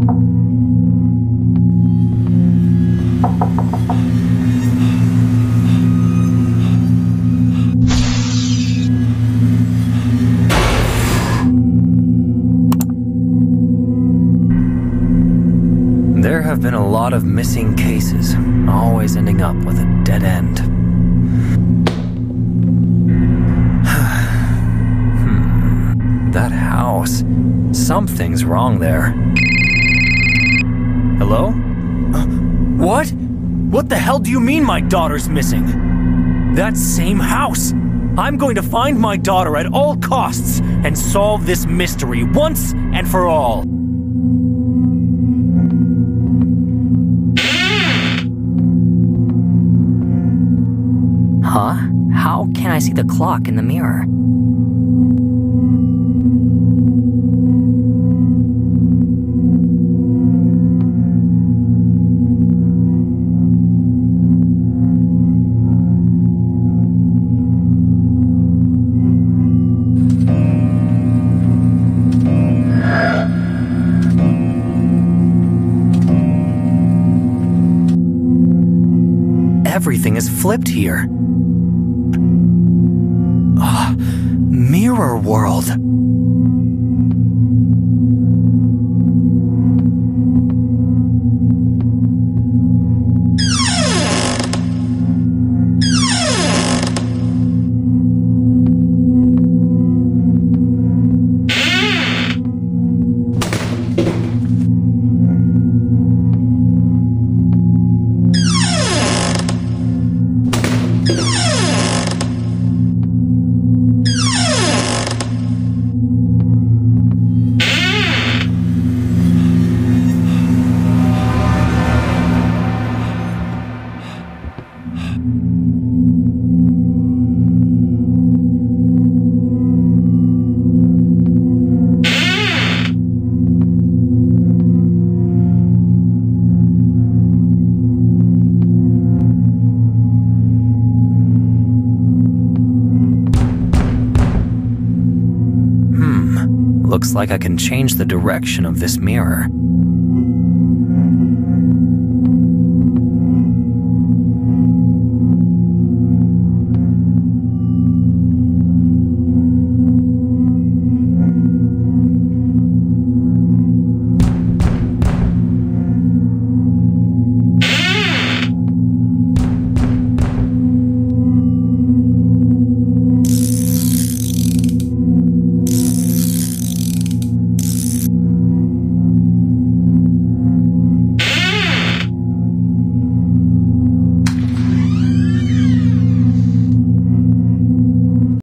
There have been a lot of missing cases, always ending up with a dead end. That house. Something's wrong there. Hello? What? What the hell do you mean my daughter's missing? That same house! I'm going to find my daughter at all costs and solve this mystery once and for all. Huh? How can I see the clock in the mirror? Everything is flipped here. Mirror world. Looks like I can change the direction of this mirror.